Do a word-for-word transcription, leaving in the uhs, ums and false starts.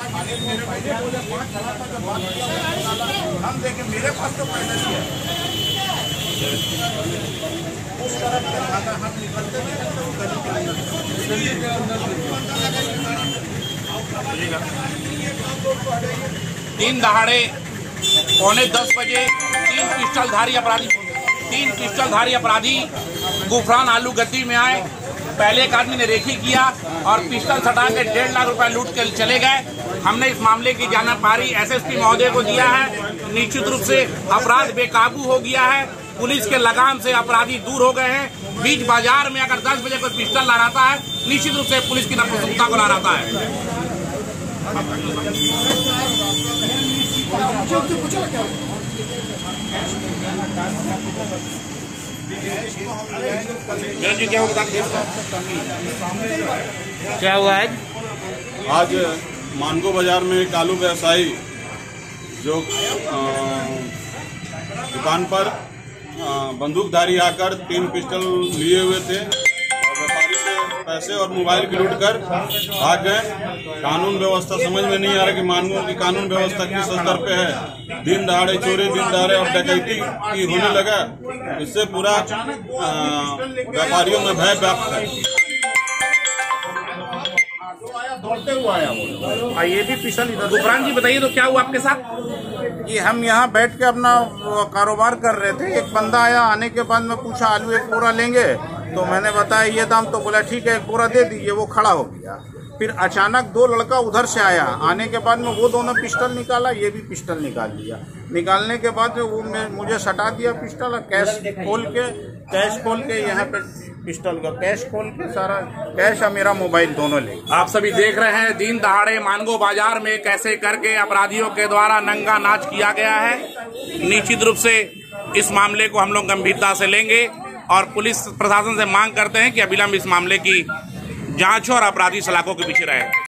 हम देखे मेरे पास तो पहले ही है। उस तरफ से अगर हम निकलते थे तो गली के अंदर तीन दहाड़े पौने दस बजे तीन पिस्टलधारी अपराधी तीन पिस्टलधारी अपराधी गुफरान आलू गद्दी में आए। पहले एक आदमी ने रेखी किया और पिस्टल सटा के डेढ़ लाख रुपए लूट के चले गए। हमने इस मामले की जानकारी एसएसपी महोदय को दिया है। निश्चित रूप से अपराध बेकाबू हो गया है। पुलिस के लगाम से अपराधी दूर हो गए हैं। बीच बाजार में अगर दस बजे कोई पिस्टल लहराता है, निश्चित रूप से पुलिस की नपुंसकता को लहराता है। जी क्या हुआ क्या हुआ आज आज मानगो बाजार में एक आलू व्यवसायी जो दुकान पर बंदूकधारी आकर तीन पिस्टल लिए हुए थे और व्यापारी से पैसे और मोबाइल भी लूट कर भाग गए। कानून व्यवस्था समझ में नहीं आ रहा कि मानगो की कानून व्यवस्था किस स्तर पे है। दिन दहाड़े चोरी, दिन दहाड़े और डकैती की होने लगा। इससे पूरा व्यापारियों में भय व्याप्त है। ये भी पिस्टल इधर। गुफरान जी बताइए तो क्या हुआ आपके साथ? ये हम यहाँ बैठ के अपना कारोबार कर रहे थे। एक बंदा आया, आने के बाद में पूछा आलू एक पूरा लेंगे, तो मैंने बताया ये दाम, तो बोला ठीक है एक पूरा दे दीजिए। वो खड़ा हो गया। फिर अचानक दो लड़का उधर से आया। आने के बाद में वो दोनों पिस्टल निकाला, ये भी पिस्टल निकाल लिया। निकालने के बाद में वो मुझे सटा दिया पिस्टल और कैश खोल के कैश खोल के यहाँ पे पिस्टल का कैश खोल के सारा कैश और मेरा मोबाइल दोनों ले। आप सभी देख रहे हैं दिन दहाड़े मानगो बाजार में कैसे करके अपराधियों के द्वारा नंगा नाच किया गया है। निश्चित रूप से इस मामले को हम लोग गंभीरता से लेंगे और पुलिस प्रशासन से मांग करते हैं कि अविलंब इस मामले की जांच हो और अपराधी सलाखों के पीछे रहे।